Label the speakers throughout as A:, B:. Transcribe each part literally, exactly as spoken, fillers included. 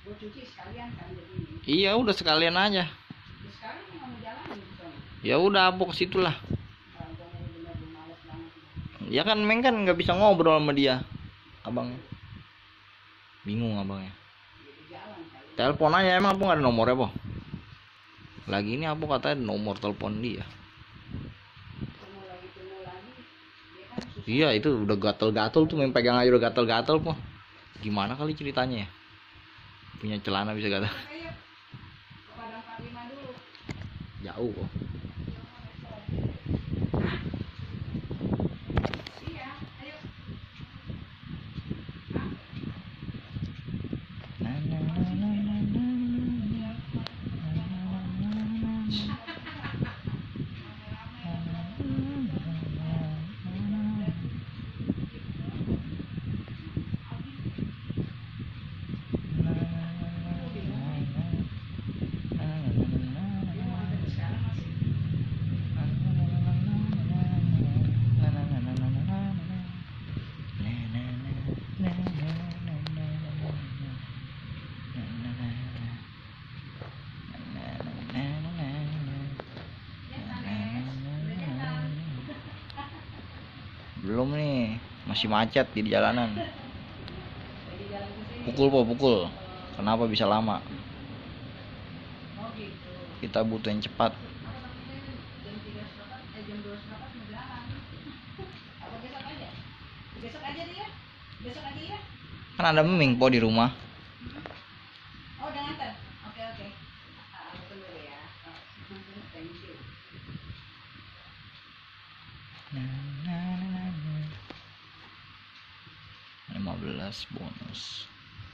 A: Iya udah sekalian aja. Ya udah aku ke situ lah. Ya kan Meng kan nggak bisa ngobrol sama dia, abang. Bingung abangnya. Telepon aja, emang aku nggak ada nomornya po. Lagi ini aku katanya nomor telepon dia. Iya itu udah gatel-gatel tuh, main pegang aja udah gatel-gatel po. Gimana kali ceritanya ya? Punya celana bisa gatel. Jauh kok. Belum nih, masih macet di jalanan. Pukul po, pukul. Kenapa bisa lama? Kita butuh yang cepat. Kan ada Ming po di rumah. lima belas bonus.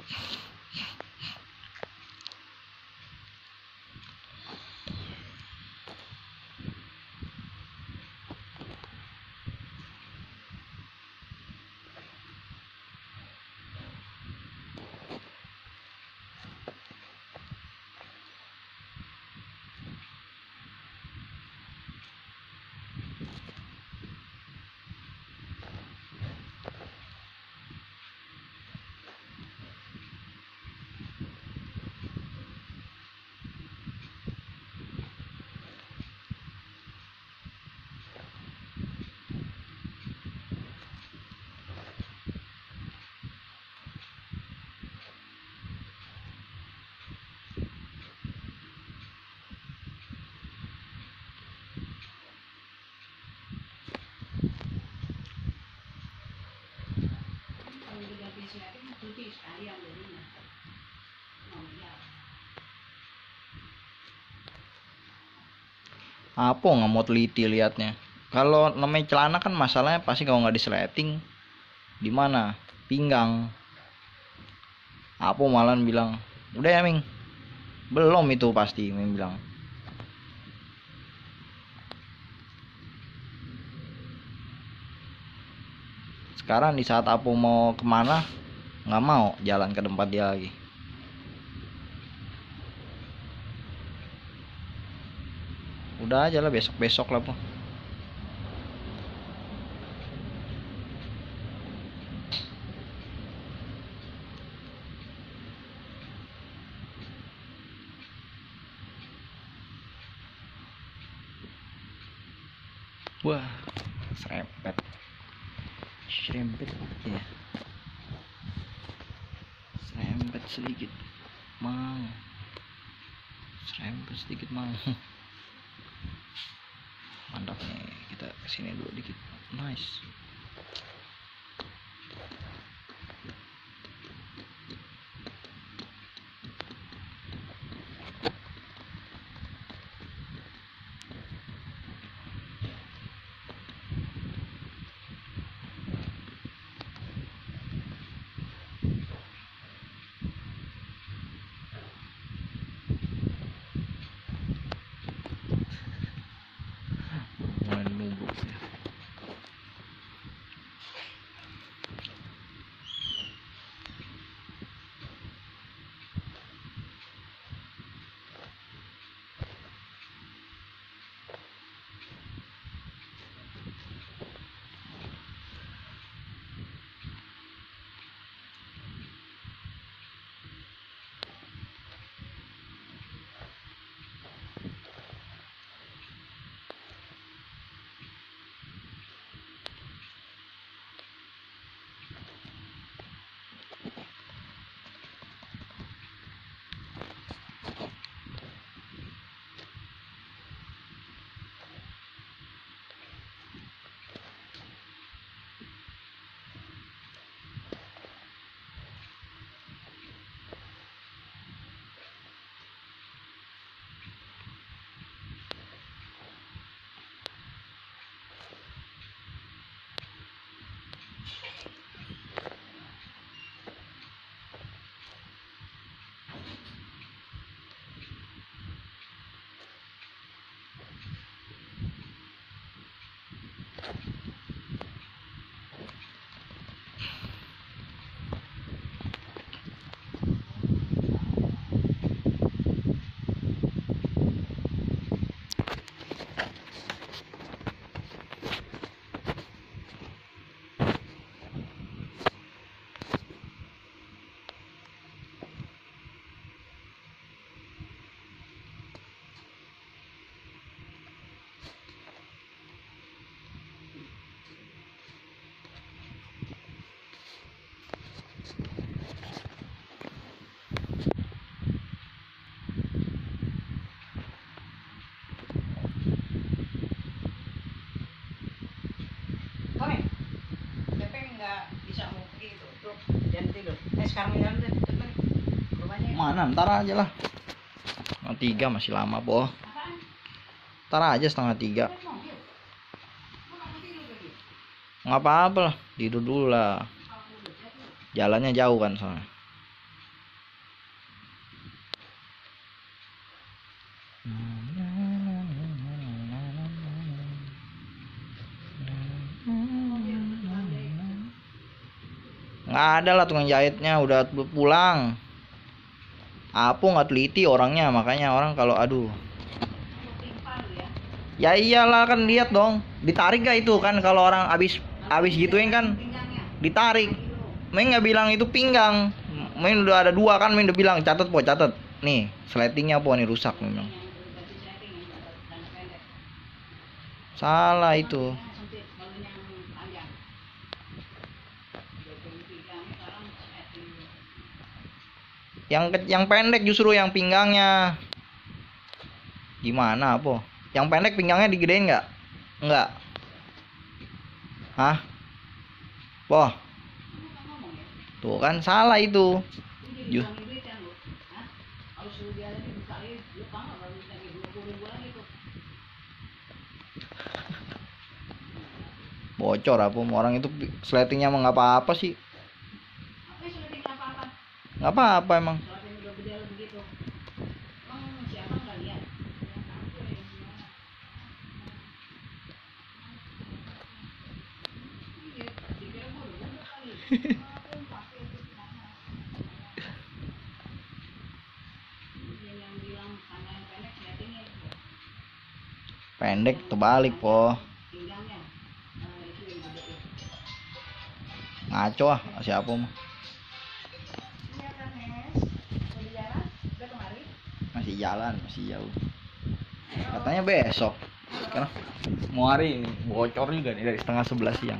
A: Apa nggak mau teliti liatnya? Kalau namanya celana kan masalahnya pasti kalau nggak disleting di mana? Pinggang. Apa malah bilang, udah ya Ming? Belum itu pasti Ming bilang. Sekarang di saat Apo mau kemana, nggak mau jalan ke tempat dia lagi. Udah aja lah, besok-besok lah po. Wah, serempet. Serempet ya. Serempet sedikit. Mang. Serempet sedikit mang. Mantap nih, kita kesini dulu dikit. Nice. Mulai nubruk ya. Mana? Ntar aja lah. Setengah tiga masih lama, boh. Ntar aja setengah tiga. Nggak apa-apa lah, tidur dulu lah. Jalannya jauh kan soalnya. Nggak ada lah, tukang jahitnya udah pulang. Apa nggak teliti orangnya, makanya orang kalau aduh. Ya iyalah, kan lihat dong, ditarik gak itu kan, kalau orang abis abis gituin kan ditarik. Main nggak bilang itu pinggang, main udah ada dua kan, main udah bilang catat po, catat nih sletingnya po nih rusak memang. Salah itu. Yang yang pendek justru yang pinggangnya. Gimana po? Yang pendek pinggangnya digedein nggak? Nggak. Hah? Po. Tuh kan salah itu. Ju. Bocor apa? Orang itu sletingnya emang nggak apa-apa sih. Nggak apa-apa emang. Pendek terbalik po. Ngaco ah siapa mah. Masih jalan, masih jauh. Katanya besok. Karena mau hari ini bocor juga nih dari setengah sebelas siang.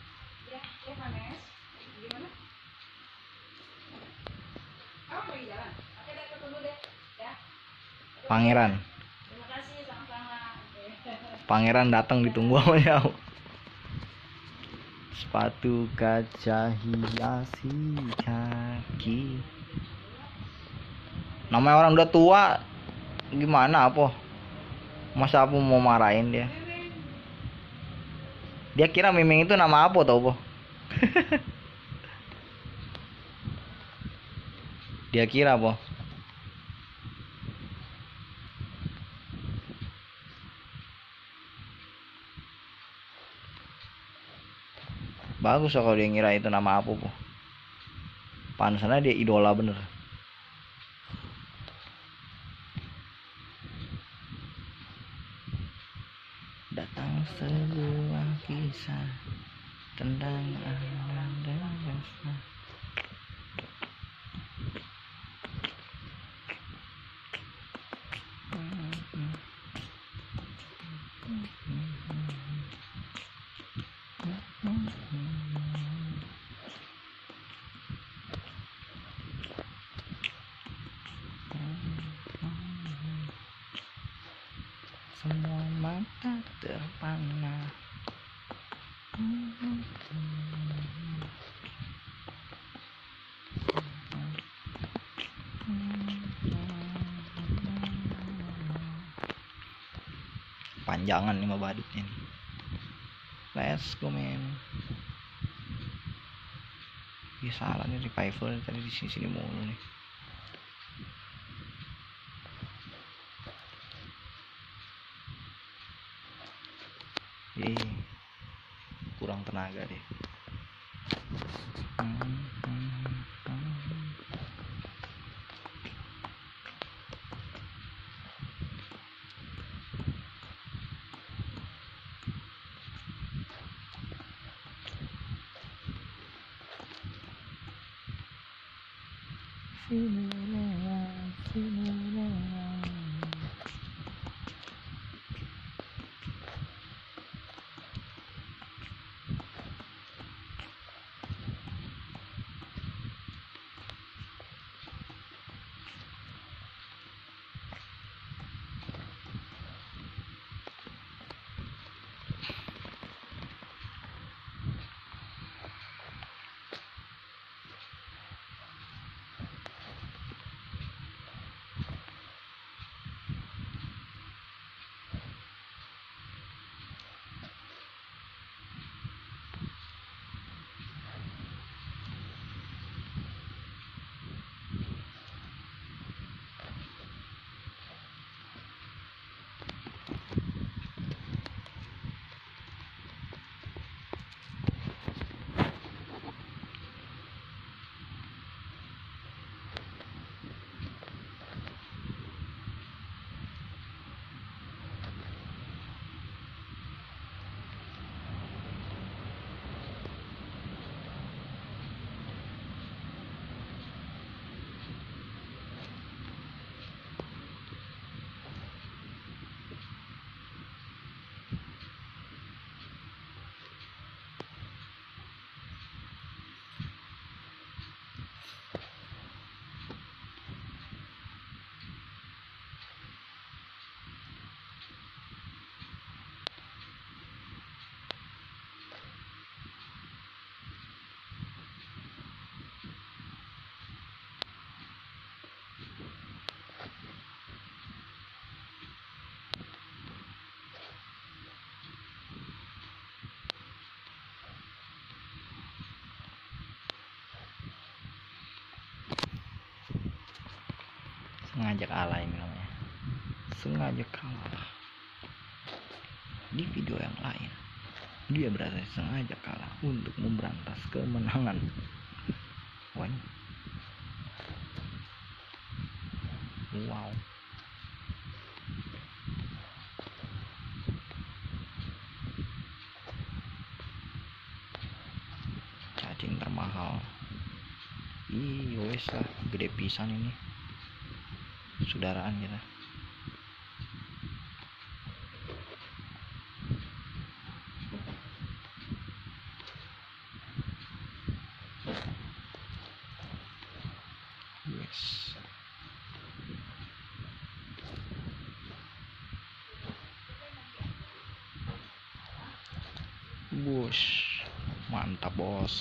A: Pangeran. Pangeran datang ditunggu sama jauh. Sepatu kaca hiasi kaki. Namanya orang udah tua, gimana apa? Masa aku mau marahin dia? Dia kira Miming itu nama apa tau po? Dia kira po. Bagus kalau dia ngira itu nama apa po. Pantesannya dia idola bener. Datang sebuah kisah tentang alam dan rasa. Semua mata terpana. Panjangan nih mah badutnya nih. Let's go man. Dia salah nih revival tadi di sini sini mulu nih. Eh, kurang tenaga deh. Hmm, hmm, hmm. sengaja kalah ini namanya, sengaja kalah. Di video yang lain dia berasa sengaja kalah untuk memberantas kemenangan. Wah, wow. Cacing termahal. Ih, wes lah, gede pisan ini. Saudaraan kita. Yes. Bos, mantap bos.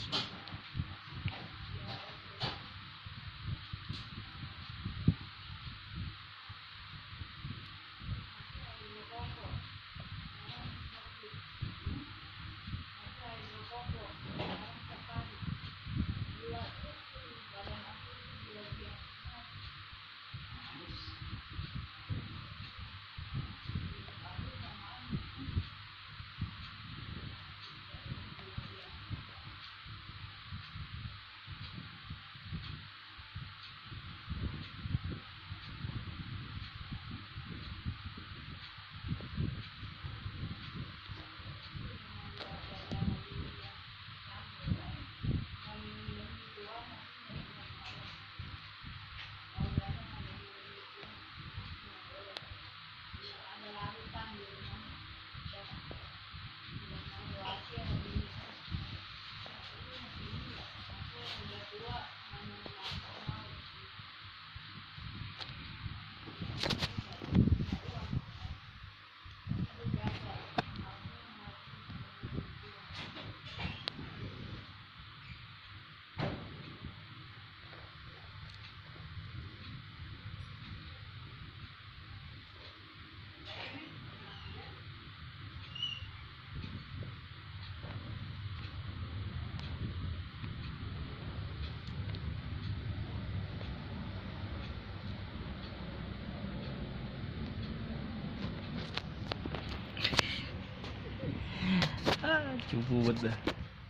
A: Ah, cukup banget dah.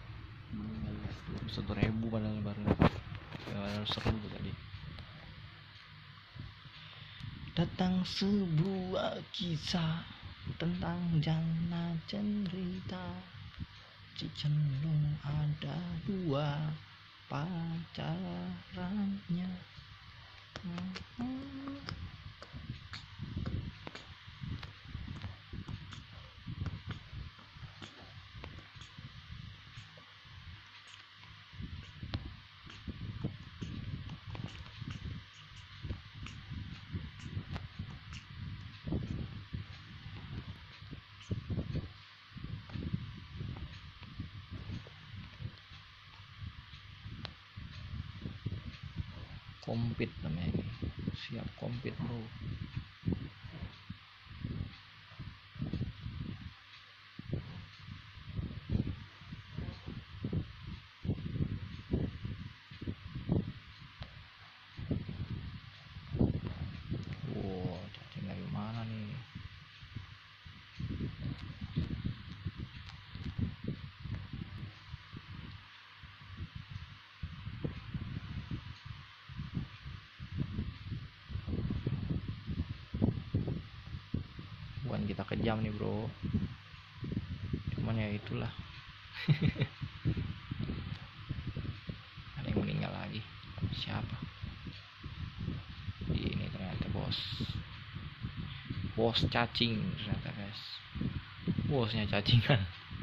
A: Satu ribu padahal baru. Ya, seru tuh tadi. Datang sebuah kisah tentang jana cerita. Cicenlong ada dua pacarannya. Kompet namanya ini. Siap kompet bro. Wow, cacing dari mana nih? Bukan kita kejam nih bro, cuman ya itulah. Ada yang meninggal lagi. Siapa? Ini ternyata bos. Bos cacing ternyata guys. Bosnya cacingan.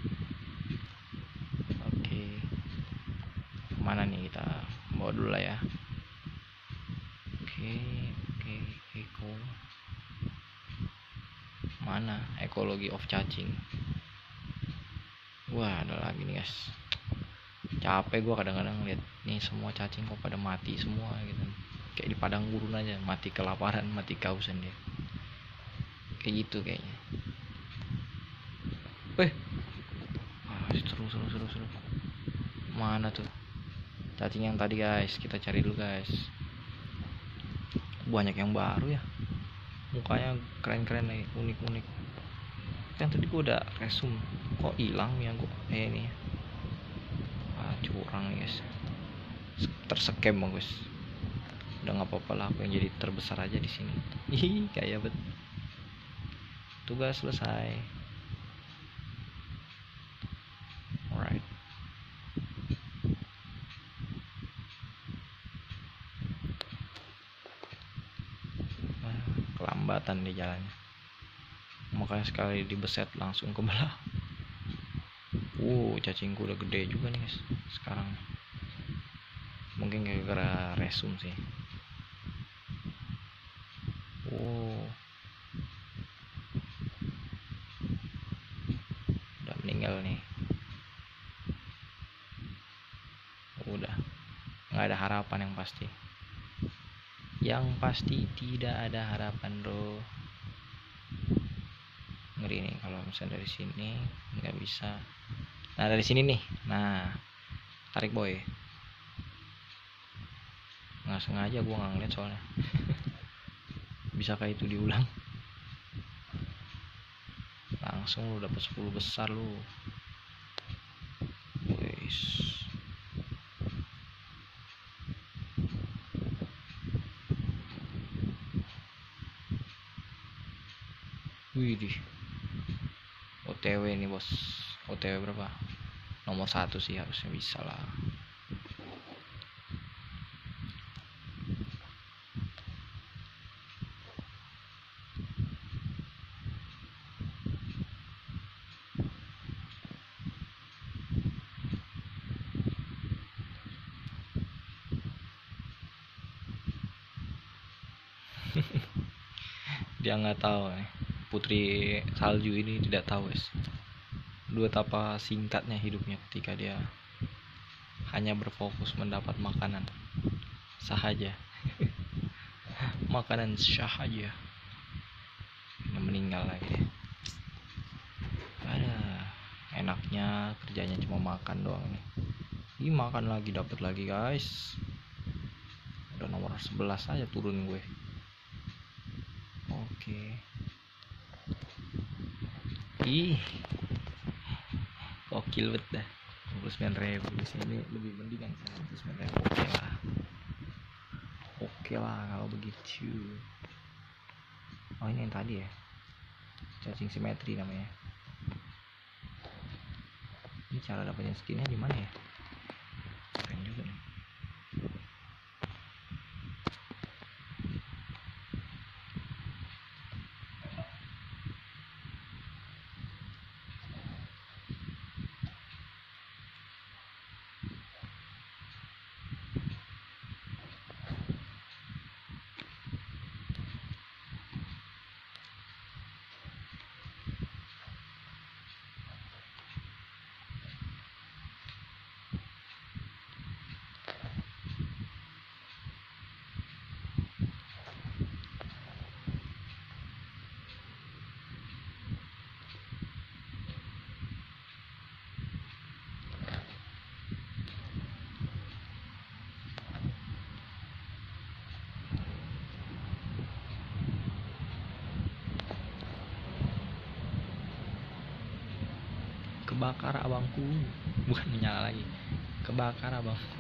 A: Oke, kemana nih kita? Bawa dulu lah ya. Oke, oke, eko. Mana ekologi of cacing? Wah, ada lagi nih guys. Capek gua kadang-kadang lihat nih semua cacing kok pada mati semua gitu. Kayak di padang gurun aja, mati kelaparan, mati kehausan dia. Kayak gitu kayaknya. Weh, ah, seru seru seru seru. Mana tuh cacing yang tadi guys? Kita cari dulu guys. banyak yang baru ya, mukanya keren-keren nih, unik-unik. Kan tadi gua udah resume, kok hilang ya gua eh ini. Ah, curang nih guys, tersekem bang guys. Udah nggak apa-apa lah, aku yang jadi terbesar aja di sini. Ih, kayak bet. Tugas selesai. Alright. Nah, kelambatan di jalannya. Makanya sekali dibeset langsung ke belah. Wow, cacingku udah gede juga nih guys sekarang. Mungkin gara-gara resum sih. Wow, udah meninggal nih. Udah nggak ada harapan yang pasti. Yang pasti tidak ada harapan bro. Ngeri nih kalau misalnya dari sini nggak bisa. Nah dari sini nih, nah tarik boy. Nggak sengaja gua nggak ngeliat soalnya. Bisa kayak itu diulang. Langsung lu dapat sepuluh besar lu. Wes. Widih. O T W nih bos. O T W berapa? Nomor satu sih harusnya bisa lah. Dia nggak tahu nih, putri salju ini tidak tahu guys, dua tapa singkatnya hidupnya ketika dia hanya berfokus mendapat makanan sahaja. Makanan sahaja. Ini meninggal lagi. Ada enaknya kerjanya cuma makan doang nih. Ih, makan lagi dapat lagi guys. Udah nomor sebelas aja turun gue. Oke. Ih, gokil bet dah. dua puluh sembilan ribu di sini lebih mendingan dua puluh sembilan ribu. Oke lah. Oke lah kalau begitu. Oh ini yang tadi ya, cacing simetri namanya. Ini cara dapetin skinnya di mana ya? Keren juga nih. Kebakar abangku, bukan menyala lagi, kebakar abangku.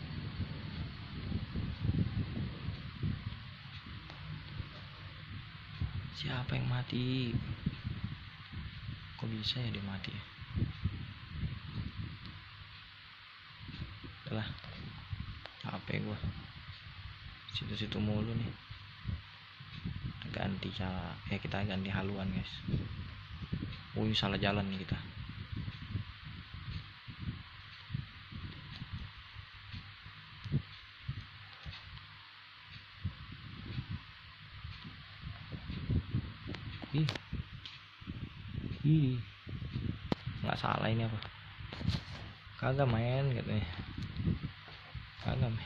A: Siapa yang mati? Kok bisa ya dia mati ya? Udah lah, capek gua situ-situ mulu nih. Ganti cara, eh kita ganti haluan guys. Wih, salah jalan nih kita. Ih, ih, nggak salah ini apa? Kagak main katanya. Kagak main.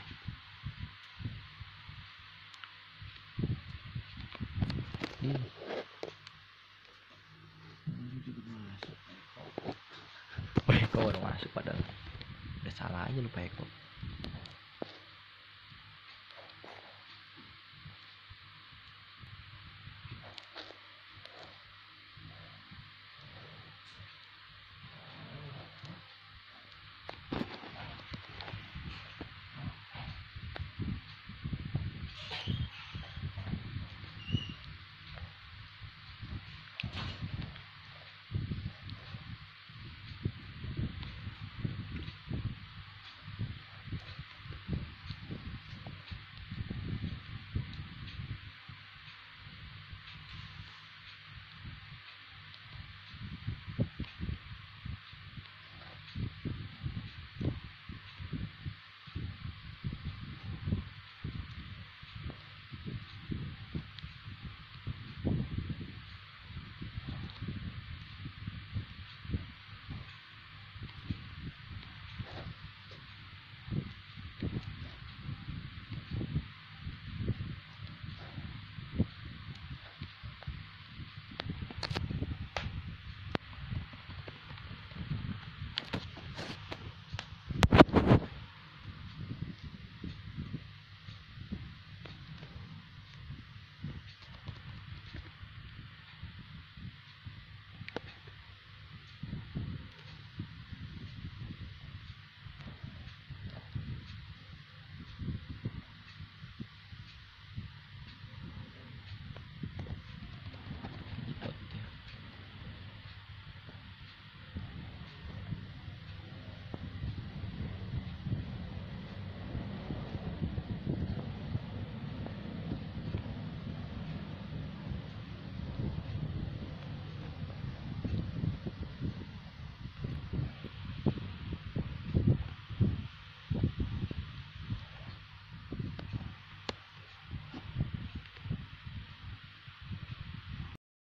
A: Ih. Wah, kok udah masuk padahal. Udah salah aja lupa Eko.